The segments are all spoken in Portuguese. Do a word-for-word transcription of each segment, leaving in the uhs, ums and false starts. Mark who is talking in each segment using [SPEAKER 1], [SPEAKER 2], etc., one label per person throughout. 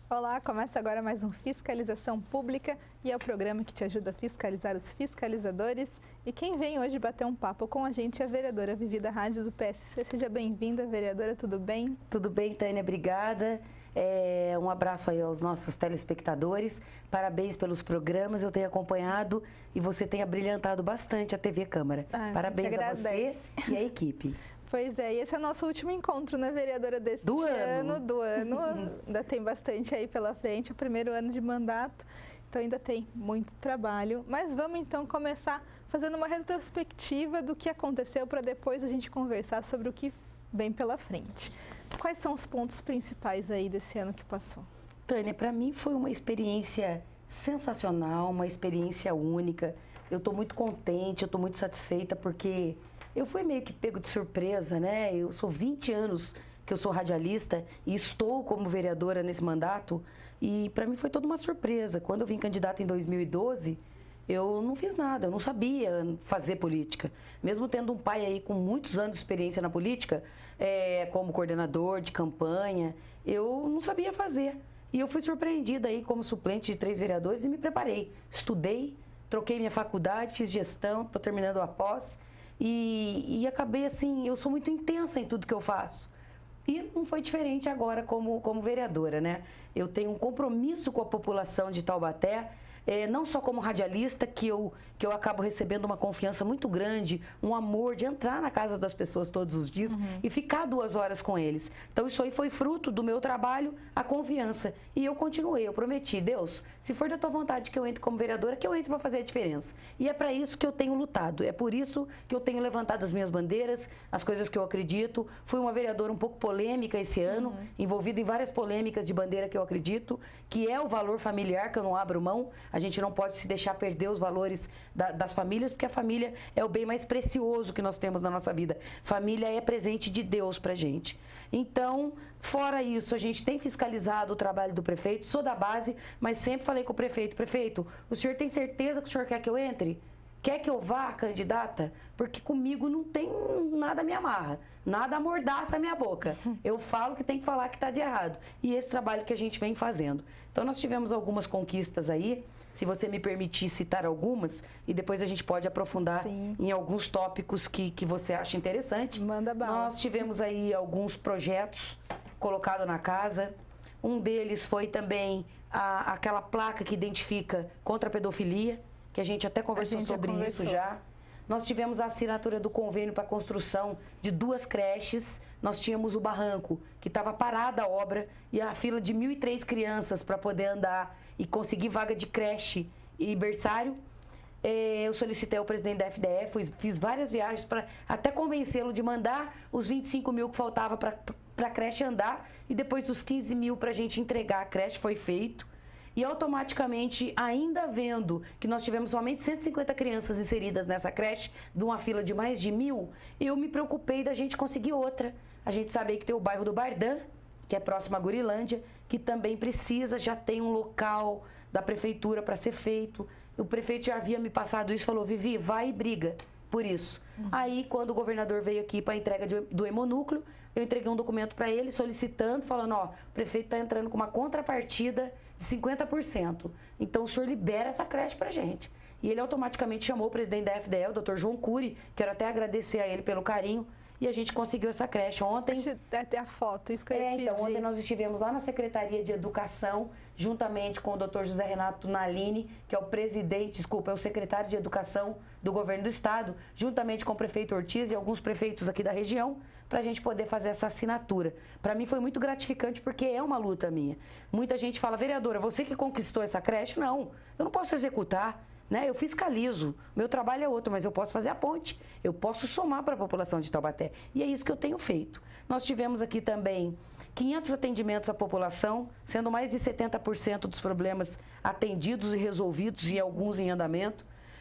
[SPEAKER 1] Olá, começa agora mais um Fiscalização Pública e é o programa que te ajuda a fiscalizar os fiscalizadores. E quem vem hoje bater um papo com a gente é a vereadora Vivi da Rádio do P S C. Seja bem-vinda, vereadora, tudo bem?
[SPEAKER 2] Tudo bem, Tânia, obrigada. É, um abraço aí aos nossos telespectadores. Parabéns pelos programas, eu tenho acompanhado e você tem abrilhantado bastante a T V Câmara.
[SPEAKER 1] Ah,
[SPEAKER 2] Parabéns a você e a equipe.
[SPEAKER 1] Pois é, e esse é o nosso último encontro, né, vereadora, desse
[SPEAKER 2] do
[SPEAKER 1] ano,
[SPEAKER 2] ano.
[SPEAKER 1] do ano. Ainda tem bastante aí pela frente, é o primeiro ano de mandato, então ainda tem muito trabalho. Mas vamos então começar fazendo uma retrospectiva do que aconteceu para depois a gente conversar sobre o que vem pela frente. Quais são os pontos principais aí desse ano que passou?
[SPEAKER 2] Tânia, para mim foi uma experiência sensacional, uma experiência única. Eu estou muito contente, eu estou muito satisfeita porque eu fui meio que pego de surpresa, né? Eu sou vinte anos que eu sou radialista e estou como vereadora nesse mandato e para mim foi toda uma surpresa. Quando eu vim candidata em dois mil e doze, eu não fiz nada, eu não sabia fazer política. Mesmo tendo um pai aí com muitos anos de experiência na política, é, como coordenador de campanha, eu não sabia fazer. E eu fui surpreendida aí como suplente de três vereadores e me preparei. Estudei, troquei minha faculdade, fiz gestão, estou terminando a pós. E, e acabei assim, eu sou muito intensa em tudo que eu faço. E não foi diferente agora como, como vereadora, né? Eu tenho um compromisso com a população de Taubaté, é, não só como radialista, que eu, que eu acabo recebendo uma confiança muito grande, um amor de entrar na casa das pessoas todos os dias uhum. e ficar duas horas com eles. Então isso aí foi fruto do meu trabalho, a confiança. E eu continuei, eu prometi, Deus, se for da tua vontade que eu entre como vereadora, que eu entre para fazer a diferença. E é para isso que eu tenho lutado, é por isso que eu tenho levantado as minhas bandeiras, as coisas que eu acredito. Fui uma vereadora um pouco polêmica esse ano, uhum. envolvida em várias polêmicas de bandeira que eu acredito, que é o valor familiar, que eu não abro mão. A gente não pode se deixar perder os valores da, das famílias, porque a família é o bem mais precioso que nós temos na nossa vida. Família é presente de Deus pra gente. Então, fora isso, a gente tem fiscalizado o trabalho do prefeito, sou da base, mas sempre falei com o prefeito, prefeito, o senhor tem certeza que o senhor quer que eu entre? Quer que eu vá, candidata? Porque comigo não tem nada me amarra, nada amordaça a minha boca. Eu falo que tem que falar que está de errado. E esse trabalho que a gente vem fazendo. Então, nós tivemos algumas conquistas aí, se você me permitir citar algumas, e depois a gente pode aprofundar Sim. em alguns tópicos que, que você acha interessante.
[SPEAKER 1] Manda bala.
[SPEAKER 2] Nós tivemos aí alguns projetos colocados na casa. Um deles foi também a, aquela placa que identifica contra a pedofilia, que a gente até conversou gente sobre conversou. isso já. Nós tivemos a assinatura do convênio para a construção de duas creches. Nós tínhamos o barranco, que estava parada a obra, e a fila de mil e três crianças para poder andar e conseguir vaga de creche e berçário. Eu solicitei ao presidente da F D E, fiz várias viagens para até convencê-lo de mandar os vinte e cinco mil que faltava para a creche andar, e depois dos quinze mil para a gente entregar a creche, foi feito. E automaticamente, ainda vendo que nós tivemos somente cento e cinquenta crianças inseridas nessa creche, de uma fila de mais de mil, eu me preocupei da gente conseguir outra. A gente sabe que tem o bairro do Bardã, que é próximo a Gurilândia, que também precisa, já tem um local da prefeitura para ser feito. O prefeito já havia me passado isso, falou, Vivi, vai e briga por isso. Uhum. Aí, quando o governador veio aqui para a entrega de, do hemonúcleo, eu entreguei um documento para ele solicitando, falando, ó, o prefeito está entrando com uma contrapartida de cinquenta por cento. Então, o senhor libera essa creche para a gente. E ele automaticamente chamou o presidente da F D E, o doutor João Cury, quero até agradecer a ele pelo carinho, e a gente conseguiu essa creche ontem.
[SPEAKER 1] Deixa eu ter a foto, isso que eu ia
[SPEAKER 2] é,
[SPEAKER 1] pedir.
[SPEAKER 2] Então, ontem nós estivemos lá na Secretaria de Educação, juntamente com o doutor José Renato Nalini, que é o presidente, desculpa, é o secretário de Educação do Governo do Estado, juntamente com o prefeito Ortiz e alguns prefeitos aqui da região, para a gente poder fazer essa assinatura. Para mim foi muito gratificante, porque é uma luta minha. Muita gente fala, vereadora, você que conquistou essa creche? Não, eu não posso executar. Né? Eu fiscalizo, meu trabalho é outro, mas eu posso fazer a ponte, eu posso somar para a população de Taubaté. E é isso que eu tenho feito. Nós tivemos aqui também quinhentos atendimentos à população, sendo mais de setenta por cento dos problemas atendidos e resolvidos e alguns em andamento.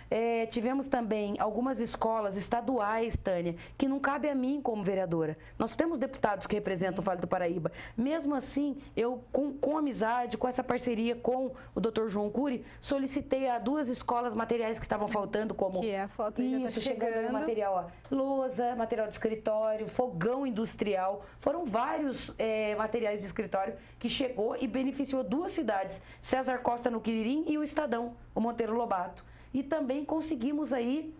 [SPEAKER 2] É, tivemos também algumas escolas estaduais, Tânia, que não cabe a mim como vereadora. Nós temos deputados que representam o Vale do Paraíba. Mesmo assim, eu, com, com amizade, com essa parceria com o doutor João Cury, solicitei a duas escolas materiais que estavam faltando, como...
[SPEAKER 1] Que é a foto aí
[SPEAKER 2] isso,
[SPEAKER 1] já tá
[SPEAKER 2] chegando aí o material, ó, lousa, material de escritório, fogão industrial. Foram vários é, materiais de escritório que chegou e beneficiou duas cidades, César Costa no Quiririm e o Estadão, o Monteiro Lobato. E também conseguimos aí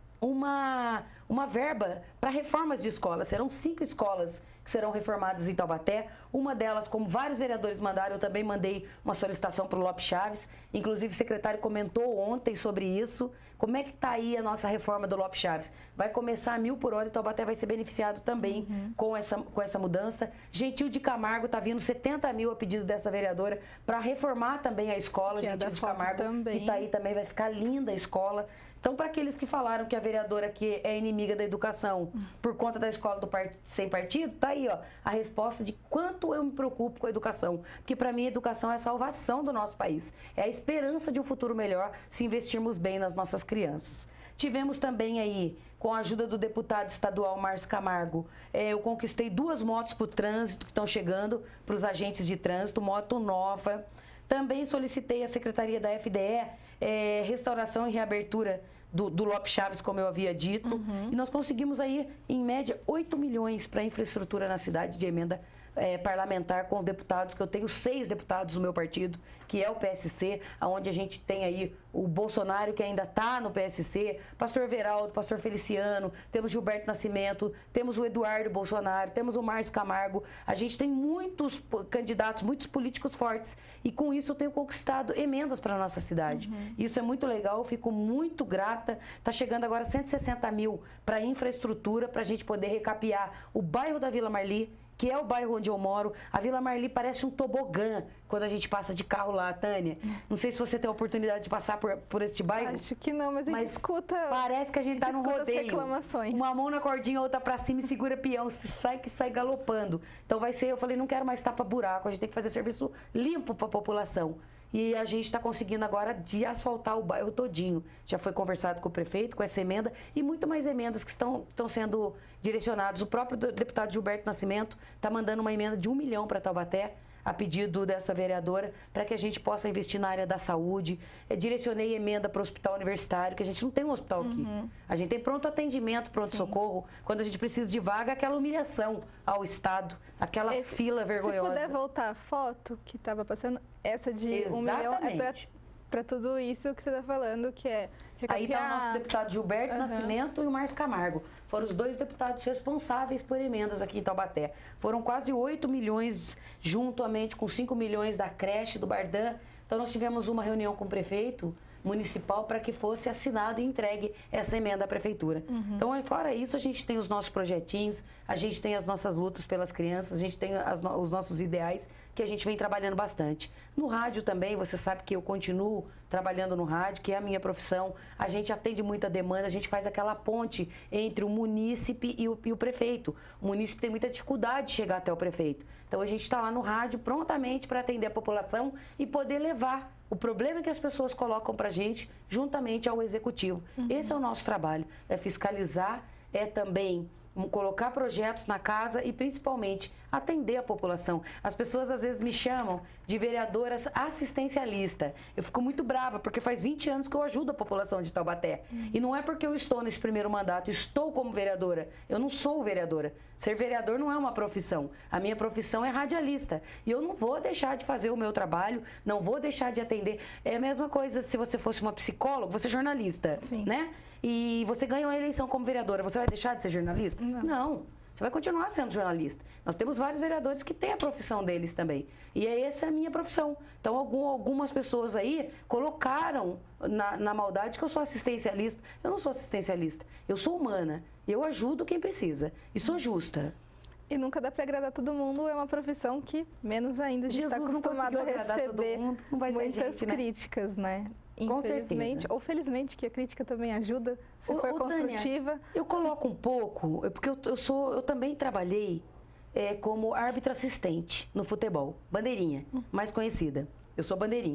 [SPEAKER 2] uma, uma verba para reformas de escolas. Serão cinco escolas que serão reformadas em Taubaté. Uma delas, como vários vereadores mandaram, eu também mandei uma solicitação para o Lopes Chaves. Inclusive, o secretário comentou ontem sobre isso. Como é que está aí a nossa reforma do Lopes Chaves? Vai começar a mil por hora e Taubaté vai ser beneficiado também uhum. com, essa, com essa mudança. Gentil de Camargo está vindo setenta mil a pedido dessa vereadora para reformar também a escola.
[SPEAKER 1] Que
[SPEAKER 2] Gentil
[SPEAKER 1] é
[SPEAKER 2] de Camargo,
[SPEAKER 1] também.
[SPEAKER 2] que está aí também, vai ficar linda a escola. Então, para aqueles que falaram que a vereadora aqui é inimiga da educação por conta da escola do part... sem partido, tá aí, ó, a resposta de quanto eu me preocupo com a educação. Porque, para mim, a educação é a salvação do nosso país. É a esperança de um futuro melhor se investirmos bem nas nossas crianças. Tivemos também aí, com a ajuda do deputado estadual Márcio Camargo, eh, eu conquistei duas motos para o trânsito que estão chegando para os agentes de trânsito, moto nova. Também solicitei à Secretaria da F D E eh, restauração e reabertura do, do Lopes Chaves, como eu havia dito. Uhum. E nós conseguimos aí, em média, oito milhões para infraestrutura na cidade de emenda É, parlamentar com deputados, que eu tenho seis deputados no meu partido, que é o P S C, onde a gente tem aí o Bolsonaro, que ainda está no P S C, pastor Veraldo, pastor Feliciano, temos Gilberto Nascimento, temos o Eduardo Bolsonaro, temos o Márcio Camargo. A gente tem muitos candidatos, muitos políticos fortes, e com isso eu tenho conquistado emendas para a nossa cidade. Uhum. Isso é muito legal, eu fico muito grata. Está chegando agora cento e sessenta mil para infraestrutura, para a gente poder recapear o bairro da Vila Marli, que é o bairro onde eu moro. A Vila Marli parece um tobogã quando a gente passa de carro lá, Tânia. Não sei se você tem a oportunidade de passar por, por este bairro.
[SPEAKER 1] Acho que não, mas a gente
[SPEAKER 2] mas
[SPEAKER 1] escuta.
[SPEAKER 2] Parece que a gente, a gente tá no rodeio.
[SPEAKER 1] Reclamações.
[SPEAKER 2] Uma mão na cordinha, outra pra cima e segura peão. Se sai que sai galopando. Então vai ser, eu falei, não quero mais tapa buraco, a gente tem que fazer serviço limpo para a população. E a gente está conseguindo agora de asfaltar o bairro todinho. Já foi conversado com o prefeito, com essa emenda e muito mais emendas que estão, estão sendo direcionadas. O próprio deputado Gilberto Nascimento está mandando uma emenda de um milhão para Taubaté, a pedido dessa vereadora, para que a gente possa investir na área da saúde. Eu direcionei emenda para o hospital universitário, que a gente não tem um hospital aqui. Uhum. A gente tem pronto atendimento, pronto-socorro. Quando a gente precisa de vaga, aquela humilhação ao Estado, aquela Esse, fila vergonhosa.
[SPEAKER 1] Se puder voltar a foto que estava passando, essa de um milhão é para tudo isso que você está falando, que é recapear...
[SPEAKER 2] Aí está o nosso deputado Gilberto uhum. Nascimento e o Márcio Camargo. Foram os dois deputados responsáveis por emendas aqui em Taubaté. Foram quase oito milhões, juntamente com cinco milhões da creche, do Bardan. Então, nós tivemos uma reunião com o prefeito municipal para que fosse assinado e entregue essa emenda à prefeitura. Uhum. Então, fora isso, a gente tem os nossos projetinhos, a gente tem as nossas lutas pelas crianças, a gente tem as no- os nossos ideais, que a gente vem trabalhando bastante. No rádio também, você sabe que eu continuo trabalhando no rádio, que é a minha profissão. A gente atende muita demanda, a gente faz aquela ponte entre o munícipe e o, e o prefeito. O munícipe tem muita dificuldade de chegar até o prefeito. Então, a gente está lá no rádio prontamente para atender a população e poder levar o problema que as pessoas colocam para a gente juntamente ao executivo. Uhum. Esse é o nosso trabalho, é fiscalizar, é também colocar projetos na casa e, principalmente, atender a população. As pessoas, às vezes, me chamam de vereadoras assistencialista. Eu fico muito brava, porque faz vinte anos que eu ajudo a população de Taubaté. Uhum. E não é porque eu estou nesse primeiro mandato, estou como vereadora. Eu não sou vereadora. Ser vereador não é uma profissão. A minha profissão é radialista. E eu não vou deixar de fazer o meu trabalho, não vou deixar de atender. É a mesma coisa se você fosse uma psicóloga, você é jornalista,
[SPEAKER 1] Sim.
[SPEAKER 2] né? E você ganhou a eleição como vereadora, você vai deixar de ser jornalista?
[SPEAKER 1] Não.
[SPEAKER 2] Não. Você vai continuar sendo jornalista. Nós temos vários vereadores que têm a profissão deles também. E essa é a minha profissão. Então, algum, algumas pessoas aí colocaram na, na maldade que eu sou assistencialista. Eu não sou assistencialista. Eu sou humana. Eu ajudo quem precisa. E sou justa.
[SPEAKER 1] E nunca dá para agradar todo mundo. É uma profissão que, menos ainda, a gente está acostumado a receber
[SPEAKER 2] mundo, não vai ser
[SPEAKER 1] muitas
[SPEAKER 2] gente, né?
[SPEAKER 1] críticas, né?
[SPEAKER 2] Com
[SPEAKER 1] Infelizmente,
[SPEAKER 2] certeza.
[SPEAKER 1] ou felizmente, que a crítica também ajuda, se
[SPEAKER 2] ô,
[SPEAKER 1] for
[SPEAKER 2] ô,
[SPEAKER 1] construtiva.
[SPEAKER 2] Tânia, eu coloco um pouco, porque eu, eu, sou, eu também trabalhei é, como árbitro assistente no futebol, bandeirinha, mais conhecida. Eu sou bandeirinha.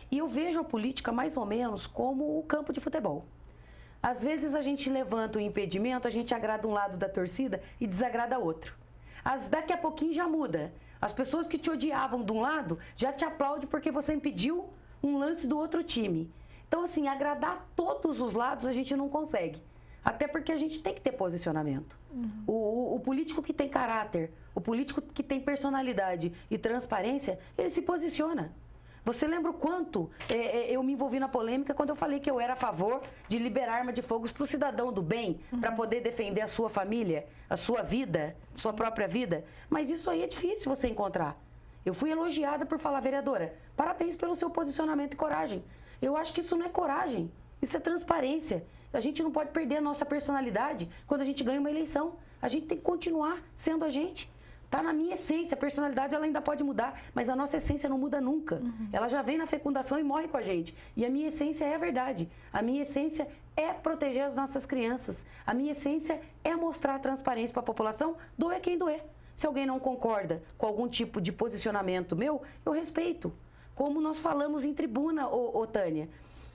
[SPEAKER 2] E eu vejo a política mais ou menos como o campo de futebol. Às vezes a gente levanta um impedimento, a gente agrada um lado da torcida e desagrada outro. As, daqui a pouquinho já muda. As pessoas que te odiavam de um lado já te aplaudem porque você impediu um lance do outro time. Então, assim, agradar todos os lados a gente não consegue. Até porque a gente tem que ter posicionamento. Uhum. O, o, o político que tem caráter, o político que tem personalidade e transparência, ele se posiciona. Você lembra o quanto é, é, eu me envolvi na polêmica quando eu falei que eu era a favor de liberar arma de fogo para o cidadão do bem, uhum. para poder defender a sua família, a sua vida, sua própria vida? Mas isso aí é difícil você encontrar. Eu fui elogiada por falar, vereadora, parabéns pelo seu posicionamento e coragem. Eu acho que isso não é coragem, isso é transparência. A gente não pode perder a nossa personalidade quando a gente ganha uma eleição. A gente tem que continuar sendo a gente. Está na minha essência, a personalidade ela ainda pode mudar, mas a nossa essência não muda nunca. Uhum. Ela já vem na fecundação e morre com a gente. E a minha essência é a verdade. A minha essência é proteger as nossas crianças. A minha essência é mostrar transparência para a população, doer quem doer. Se alguém não concorda com algum tipo de posicionamento meu, eu respeito. Como nós falamos em tribuna, ô, ô Tânia.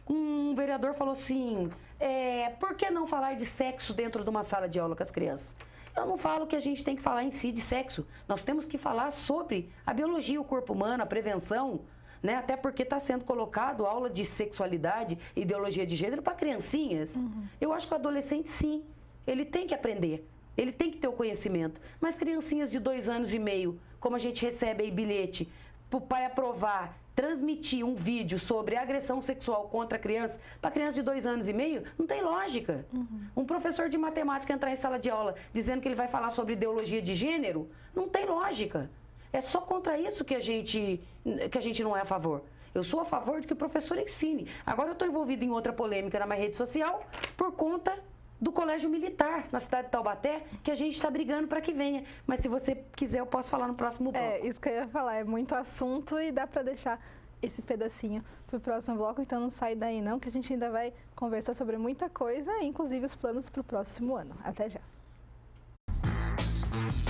[SPEAKER 2] Um vereador falou assim, é, por que não falar de sexo dentro de uma sala de aula com as crianças? Eu não falo que a gente tem que falar em si de sexo. Nós temos que falar sobre a biologia, o corpo humano, a prevenção, né? Até porque está sendo colocado aula de sexualidade, ideologia de gênero para criancinhas. Uhum. Eu acho que o adolescente, sim, ele tem que aprender. Ele tem que ter o conhecimento. Mas criancinhas de dois anos e meio, como a gente recebe aí bilhete, para o pai aprovar, transmitir um vídeo sobre agressão sexual contra a criança, para criança de dois anos e meio, não tem lógica. Uhum. Um professor de matemática entrar em sala de aula dizendo que ele vai falar sobre ideologia de gênero, não tem lógica. É só contra isso que a gente, que a gente não é a favor. Eu sou a favor de que o professor ensine. Agora eu estou envolvido em outra polêmica na minha rede social por conta do Colégio Militar, na cidade de Taubaté, que a gente está brigando para que venha. Mas se você quiser, eu posso falar no próximo bloco.
[SPEAKER 1] É, isso que eu ia falar, é muito assunto e dá para deixar esse pedacinho para o próximo bloco, então não sai daí não, que a gente ainda vai conversar sobre muita coisa, inclusive os planos para o próximo ano. Até já!